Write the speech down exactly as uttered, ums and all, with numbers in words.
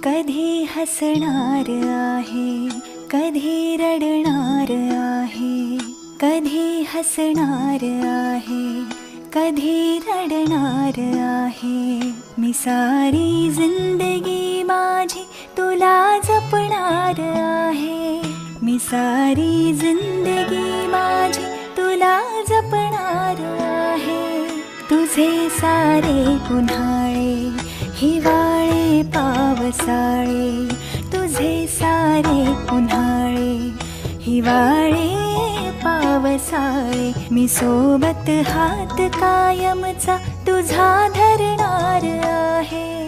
कधी हसणार आहे, कधी रडणार आहे, कधी हसणार आहे, कधी रडणार आहे. मी सारी जिंदगी माझी तुला जपणार आहे. मी सारी जिंदगी माझी तुला जपणार आहे. तुझे सारे उन्हाळे, हिवाळे, पावसाळे, तुझे सारे उन्हाळे, हिवाळे, पावसाळे. मी सोबत हात कायमचा तुझा धरणार आहे.